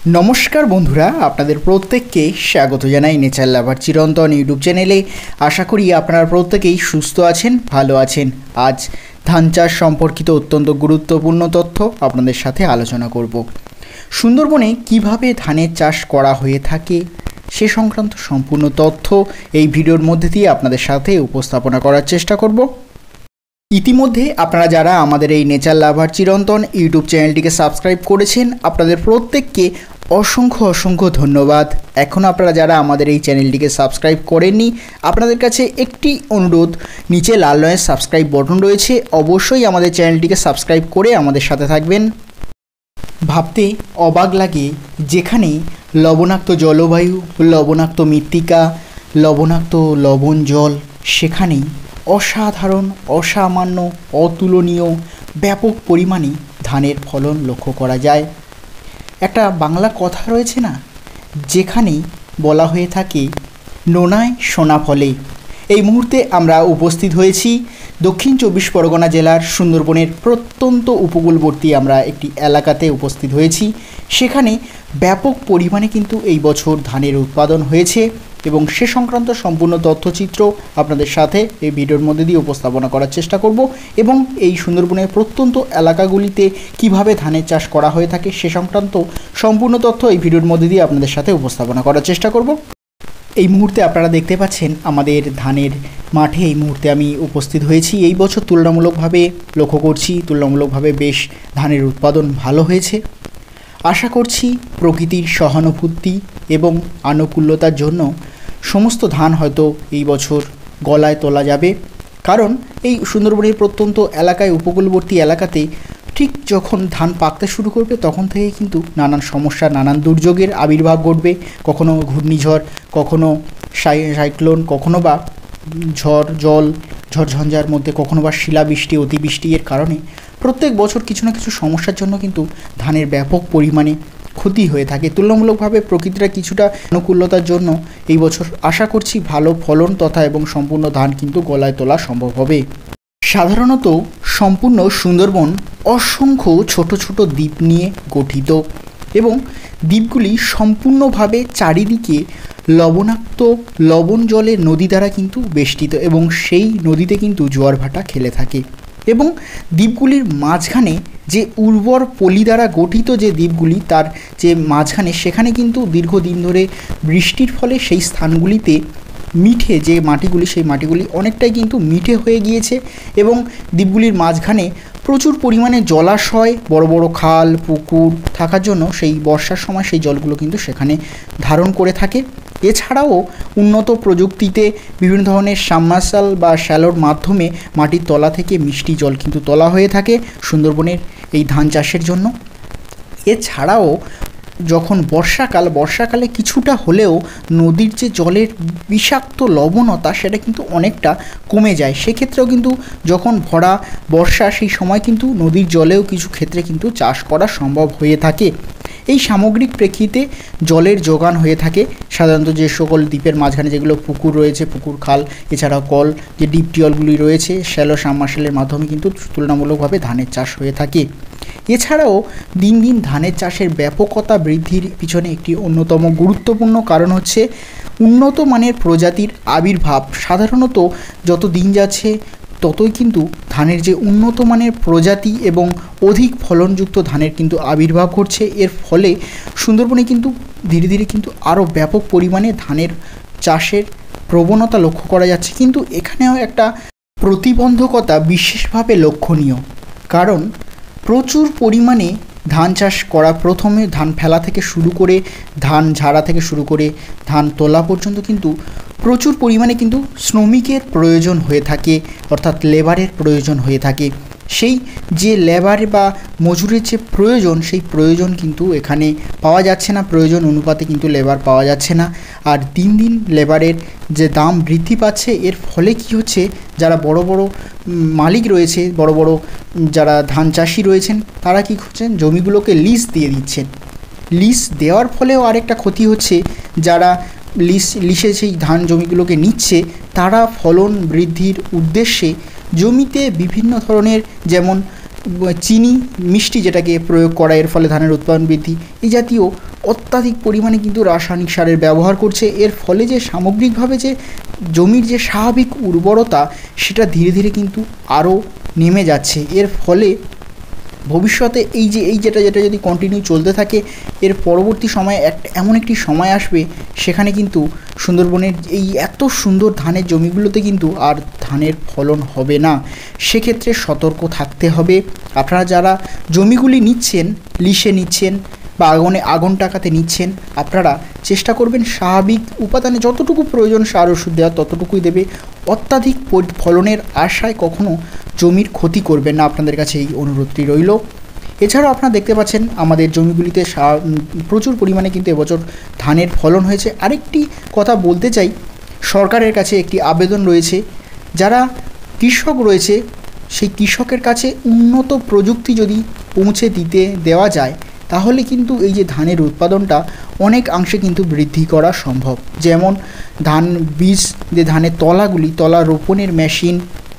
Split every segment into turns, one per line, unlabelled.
নমস্কার বন্ধুরা, আপনাদের প্রত্যেককে স্বাগত জানাই নেচার লাভার চিরন্তন ইউটিউব চ্যানেলে। আশা করি আপনারা প্রত্যেকেই সুস্থ আছেন, ভালো আছেন। আজ ধান চাষ সম্পর্কিত অত্যন্ত গুরুত্বপূর্ণ তথ্য আপনাদের সাথে আলোচনা করব। সুন্দরবনে কিভাবে ধানের চাষ করা হয়ে থাকে সে সংক্রান্ত সম্পূর্ণ তথ্য এই ভিডিওর মধ্যে দিয়ে আপনাদের সাথে উপস্থাপনা করার চেষ্টা করব। ইতিমধ্যে আপনারা যারা আমাদের এই নেচার লাভার চিরন্তন ইউটিউব চ্যানেলটিকে সাবস্ক্রাইব করেছেন, আপনাদের প্রত্যেককে অসংখ্য ধন্যবাদ। এখনও আপনারা যারা আমাদের এই চ্যানেলটিকে সাবস্ক্রাইব করেননি, আপনাদের কাছে একটি অনুরোধ, নিচে লাল রঙের সাবস্ক্রাইব বটন রয়েছে, অবশ্যই আমাদের চ্যানেলটিকে সাবস্ক্রাইব করে আমাদের সাথে থাকবেন। ভাবতে অবাক লাগে, যেখানে লবণাক্ত জলবায়ু, লবণাক্ত মৃত্তিকা, লবণাক্ত লবণ জল, সেখানেই অসাধারণ, অসামান্য, অতুলনীয় ব্যাপক পরিমাণে ধানের ফলন লক্ষ্য করা যায়। একটা বাংলা কথা রয়েছে না, যেখানে বলা হয়ে থাকে নোনায় সোনা ফলে। এই মুহূর্তে আমরা উপস্থিত হয়েছি দক্ষিণ 24 পরগনা জেলার সুন্দরবনের প্রত্যন্ত উপকূলবর্তী আমরা একটি এলাকাতে উপস্থিত হয়েছি। সেখানে ব্যাপক পরিমাণে কিন্তু এই বছর ধানের উৎপাদন হয়েছে এবং সে সংক্রান্ত সম্পূর্ণ তথ্যচিত্র আপনাদের সাথে এই ভিডিওর মধ্যে দিয়ে উপস্থাপনা করার চেষ্টা করব এবং এই সুন্দরবনের প্রত্যন্ত এলাকাগুলিতে কিভাবে ধানের চাষ করা হয়ে থাকে সে সংক্রান্ত সম্পূর্ণ তথ্য এই ভিডিওর মধ্যে দিয়ে আপনাদের সাথে উপস্থাপনা করার চেষ্টা করব। এই মুহূর্তে আপনারা দেখতে পাচ্ছেন আমাদের ধানের মাঠে এই মুহূর্তে আমি উপস্থিত হয়েছি। এই বছর তুলনামূলকভাবে লক্ষ্য করছি, তুলনামূলকভাবে বেশ ধানের উৎপাদন ভালো হয়েছে। আশা করছি প্রকৃতির সহানুভূতি এবং আনুকূল্যতার জন্য সমস্ত ধান হয়তো এই বছর গলায় তোলা যাবে। কারণ এই সুন্দরবনের প্রত্যন্ত এলাকায়, উপকূলবর্তী এলাকাতে ঠিক যখন ধান পাকতে শুরু করবে তখন থেকে কিন্তু নানান সমস্যা, নানান দুর্যোগের আবির্ভাব ঘটবে। কখনো ঘূর্ণিঝড়, কখনো সাইক্লোন, কখনো বা ঝড়ঝঞ্ঝার মধ্যে কখনো বা শিলাবৃষ্টি, অতিবৃষ্টি। এর কারণে প্রত্যেক বছর কিছু না কিছু সমস্যার জন্য কিন্তু ধানের ব্যাপক পরিমাণে ক্ষতি হয়ে থাকে। তুলনামূলকভাবে প্রকৃতিটা কিছুটা অনুকূলতার জন্য এই বছর আশা করছি ভালো ফলন তথা এবং সম্পূর্ণ ধান কিন্তু গলায় তোলা সম্ভব হবে। সাধারণত সম্পূর্ণ সুন্দরবন অসংখ্য ছোট ছোট দ্বীপ নিয়ে গঠিত এবং দ্বীপগুলি সম্পূর্ণভাবে চারিদিকে লবণাক্ত লবণ জলের নদী দ্বারা কিন্তু বেষ্টিত এবং সেই নদীতে কিন্তু জোয়ার ভাটা খেলে থাকে। এবং দ্বীপগুলির মাঝখানে যে উর্বর পলি দ্বারা গঠিত যে দ্বীপগুলি, তার যে মাঝখানে, সেখানে কিন্তু দীর্ঘদিন ধরে বৃষ্টির ফলে সেই স্থানগুলিতে মিঠে যে মাটিগুলি, সেই মাটিগুলি অনেকটাই কিন্তু মিঠে হয়ে গিয়েছে এবং দ্বীপগুলির মাঝখানে প্রচুর পরিমাণে জলাশয়, বড় বড় খাল, পুকুর থাকার জন্য সেই বর্ষার সময় সেই জলগুলো কিন্তু সেখানে ধারণ করে থাকে। এছাড়াও উন্নত প্রযুক্তিতে বিভিন্ন ধরনের সাবমার্সাল বা শ্যালোর মাধ্যমে মাটির তলা থেকে মিষ্টি জল কিন্তু তোলা হয়ে থাকে সুন্দরবনের এই ধান চাষের জন্য। এছাড়াও যখন বর্ষাকালে কিছুটা হলেও নদীর যে জলের বিষাক্ত লবণতা সেটা কিন্তু অনেকটা কমে যায়। সেক্ষেত্রেও কিন্তু যখন ভরা বর্ষা, সেই সময় কিন্তু নদীর জলেও কিছু ক্ষেত্রে কিন্তু চাষ করা সম্ভব হয়ে থাকে। এই সামগ্রিক প্রেক্ষিতে জলের যোগান হয়ে থাকে সাধারণত যে সকল দ্বীপের মাঝখানে যেগুলো পুকুর রয়েছে, পুকুর, খাল, এছাড়াও কল, যে ডিপ টিউবওয়েলগুলি রয়েছে, শ্যালো সাবমার্সিবলের মাধ্যমে কিন্তু তুলনামূলকভাবে ধানের চাষ হয়ে থাকে। এছাড়াও দিন দিন ধানের চাষের ব্যাপকতা বৃদ্ধির পিছনে একটি অন্যতম গুরুত্বপূর্ণ কারণ হচ্ছে উন্নত মানের প্রজাতির আবির্ভাব। সাধারণত যত দিন যাচ্ছে ততই কিন্তু ধানের যে উন্নত মানের প্রজাতি এবং অধিক ফলনযুক্ত ধানের কিন্তু আবির্ভাব ঘটছে। এর ফলে সুন্দরবনে কিন্তু ধীরে ধীরে কিন্তু আরও ব্যাপক পরিমাণে ধানের চাষের প্রবণতা লক্ষ্য করা যাচ্ছে। কিন্তু এখানেও একটা প্রতিবন্ধকতা বিশেষভাবে লক্ষণীয়, কারণ প্রচুর পরিমাণে ধান চাষ করা, প্রথমে ধান ফেলা থেকে শুরু করে ধান ঝাড়া থেকে শুরু করে ধান তোলা পর্যন্ত কিন্তু প্রচুর পরিমাণে কিন্তু শ্রমিকের প্রয়োজন হয়ে থাকে, অর্থাৎ লেবারের প্রয়োজন হয়ে থাকে। সেই যে লেবার বা মজুরের যে প্রয়োজন, সেই প্রয়োজন কিন্তু এখানে পাওয়া যাচ্ছে না, প্রয়োজন অনুপাতে কিন্তু লেবার পাওয়া যাচ্ছে না। আর দিন দিন লেবারের যে দাম বৃদ্ধি পাচ্ছে, এর ফলে কি হচ্ছে, যারা বড় বড় মালিক রয়েছে, বড় বড় যারা ধান চাষি রয়েছেন, তারা কি করছেন, জমিগুলোকে লিজ দিয়ে দিচ্ছেন। লিজ দেওয়ার ফলেও আরেকটা ক্ষতি হচ্ছে, যারা লিসে সেই ধান জমিগুলোকে নিচ্ছে, তারা ফলন বৃদ্ধির উদ্দেশ্যে জমিতে বিভিন্ন ধরনের, যেমন চিনি মিষ্টি যেটাকে প্রয়োগ করা, এর ফলে ধানের উৎপাদন বৃদ্ধি, এই জাতীয় অত্যাধিক পরিমাণে কিন্তু রাসায়নিক সারের ব্যবহার করছে। এর ফলে যে সামগ্রিকভাবে যে জমির যে স্বাভাবিক উর্বরতা সেটা ধীরে ধীরে কিন্তু আরও নেমে যাচ্ছে। এর ফলে ভবিষ্যতে যেটা যদি কন্টিনিউ চলতে থাকে, এর পরবর্তী সময়ে এমন একটি সময় আসবে সেখানে কিন্তু সুন্দরবনের এই এত সুন্দর ধানের জমিগুলোতে কিন্তু আর ধানের ফলন হবে না। সেক্ষেত্রে সতর্ক থাকতে হবে। আপনারা যারা জমিগুলি নিচ্ছেন, লিসে নিচ্ছেন বা আগুন টাকাতে নিচ্ছেন, আপনারা চেষ্টা করবেন স্বাভাবিক উপাদানে যতটুকু প্রয়োজন সার ওষুধ দেওয়া ততটুকুই দেবে। অত্যাধিক ফলনের আশায় কখনো জমির ক্ষতি করবেন না, আপনাদের কাছে এই অনুরোধটি রইল। এছাড়াও আপনারা দেখতে পাচ্ছেন আমাদের জমিগুলিতে প্রচুর পরিমাণে কিন্তু এবছর ধানের ফলন হয়েছে। আরেকটি কথা বলতে চাই, সরকারের কাছে একটি আবেদন রয়েছে, যারা কৃষক রয়েছে সেই কৃষকের কাছে উন্নত প্রযুক্তি যদি পৌঁছে দেওয়া যায় তাহলে কিন্তু এই যে ধানের উৎপাদনটা অনেকাংশে কিন্তু বৃদ্ধি করা সম্ভব। যেমন ধান বীজ যে ধানের তলা রোপণের মেশিন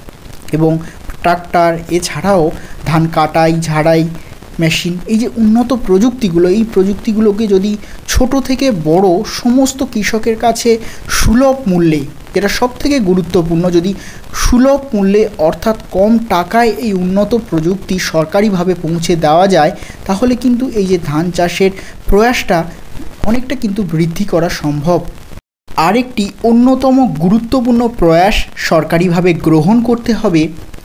এবং ট্রাক্টর, এছাড়াও ধান কাটাই ঝাড়াই মেশিন, এই যে উন্নত প্রযুক্তিগুলো, এই প্রযুক্তিগুলোকে যদি ছোট থেকে বড় সমস্ত কৃষকের কাছে সুলভ মূল্যে, যেটা সবথেকে গুরুত্বপূর্ণ, যদি সুলভ মূল্যে অর্থাৎ কম টাকায় এই উন্নত প্রযুক্তি সরকারিভাবে পৌঁছে দেওয়া যায় তাহলে কিন্তু এই যে ধান চাষের প্রয়াসটা অনেকটা কিন্তু বৃদ্ধি করা সম্ভব। আরেকটি অন্যতম গুরুত্বপূর্ণ প্রয়াস সরকারিভাবে গ্রহণ করতে হবে,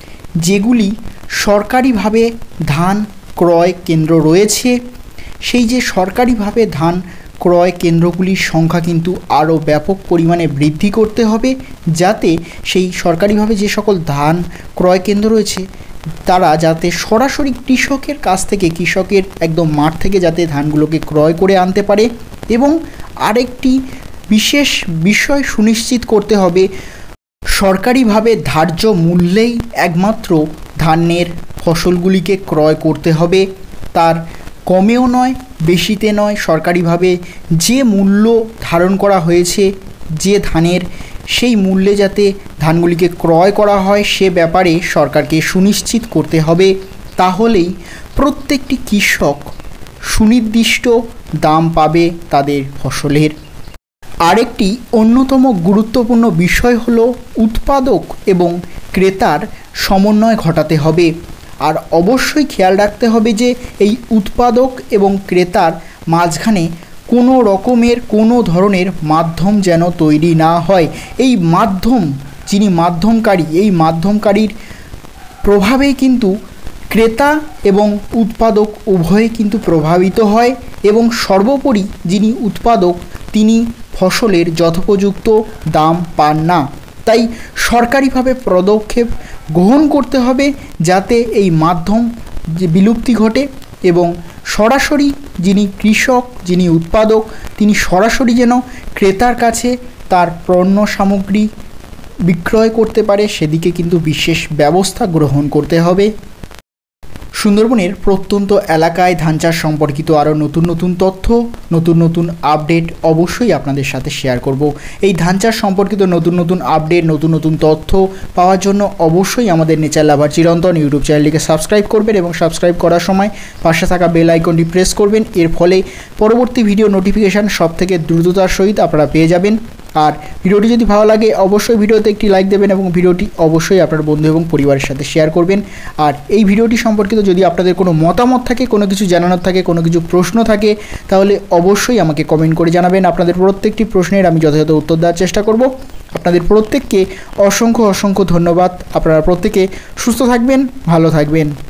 যেগুলি সরকারিভাবে ধান ক্রয় কেন্দ্র রয়েছে, সেই যে সরকারিভাবে ধান ক্রয় কেন্দ্রগুলির সংখ্যা কিন্তু আরও ব্যাপক পরিমাণে বৃদ্ধি করতে হবে, যাতে সেই সরকারিভাবে যে সকল ধান ক্রয় কেন্দ্র রয়েছে তারা যাতে সরাসরি কৃষকের কাছ থেকে, কৃষকের একদম মাঠ থেকে যাতে ধানগুলোকে ক্রয় করে আনতে পারে। এবং আরেকটি বিশেষ বিষয় সুনিশ্চিত করতে হবে, সরকারিভাবে ধার্য মূল্যেই একমাত্র ধানের ফসলগুলিকে ক্রয় করতে হবে, তার কমেও নয় বেশিতে নয়। সরকারিভাবে যে মূল্য ধারণ করা হয়েছে যে ধানের, সেই মূল্যে যাতে ধানগুলিকে ক্রয় করা হয় সে ব্যাপারে সরকারকে সুনিশ্চিত করতে হবে। তাহলেই প্রত্যেকটি কৃষক সুনির্দিষ্ট দাম পাবে তাদের ফসলের। আরেকটি অন্যতম গুরুত্বপূর্ণ বিষয় হলো উৎপাদক এবং ক্রেতার সমন্বয় ঘটাতে হবে। আর অবশ্যই খেয়াল রাখতে হবে যে এই উৎপাদক এবং ক্রেতার মাঝখানে কোনো ধরনের মাধ্যম যেন তৈরি না হয়। এই যিনি মাধ্যমকারী, এই মাধ্যমকারীর প্রভাবেই কিন্তু ক্রেতা এবং উৎপাদক উভয়ে কিন্তু প্রভাবিত হয় এবং সর্বোপরি যিনি উৎপাদক তিনি ফসলের যথোপযুক্ত দাম পান না। তাই সরকারিভাবে পদক্ষেপ গ্রহণ করতে হবে যাতে এই মাধ্যম যে বিলুপ্তি ঘটে এবং সরাসরি যিনি কৃষক, যিনি উৎপাদক, তিনি সরাসরি যেন ক্রেতার কাছে তার পণ্য সামগ্রী বিক্রয় করতে পারে, সেদিকে কিন্তু বিশেষ ব্যবস্থা গ্রহণ করতে হবে। সুন্দরবনের প্রত্যন্ত এলাকায় ধান চাষ সম্পর্কিত আরও নতুন তথ্য, নতুন আপডেট অবশ্যই আপনাদের সাথে শেয়ার করব। এই ধান চাষ সম্পর্কিত নতুন আপডেট, নতুন তথ্য পাওয়ার জন্য অবশ্যই আমাদের নেচার লাভার চিরন্তন ইউটিউব চ্যানেলটিকে সাবস্ক্রাইব করবেন এবং সাবস্ক্রাইব করার সময় পাশে থাকা বেল আইকনটি প্রেস করবেন। এর ফলে পরবর্তী ভিডিও নোটিফিকেশান সবথেকে দ্রুততার সহিত আপনারা পেয়ে যাবেন। আর ভিডিওটি যদি ভালো লাগে অবশ্যই ভিডিওতে একটি লাইক দেবেন এবং ভিডিওটি অবশ্যই আপনার বন্ধু এবং পরিবারের সাথে শেয়ার করবেন। আর এই ভিডিওটি সম্পর্কিত যদি আপনাদের কোনো মতামত থাকে, কোনো কিছু জানানোর থাকে, কোনো কিছু প্রশ্ন থাকে তাহলে অবশ্যই আমাকে কমেন্ট করে জানাবেন। আপনাদের প্রত্যেকটি প্রশ্নের আমি যথাযথ উত্তর দেওয়ার চেষ্টা করব। আপনাদের প্রত্যেককে অসংখ্য ধন্যবাদ। আপনারা প্রত্যেকে সুস্থ থাকবেন, ভালো থাকবেন।